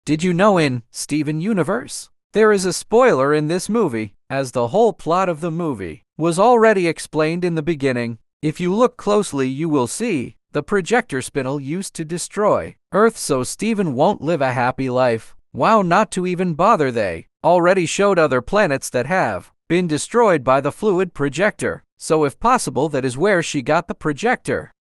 Did you know in Steven Universe, there is a spoiler in this movie, as the whole plot of the movie was already explained in the beginning? If you look closely, you will see the projector spindle used to destroy Earth so Steven won't live a happy life. Wow, not to even bother, they already showed other planets that have been destroyed by the fluid projector. So if possible, that is where she got the projector.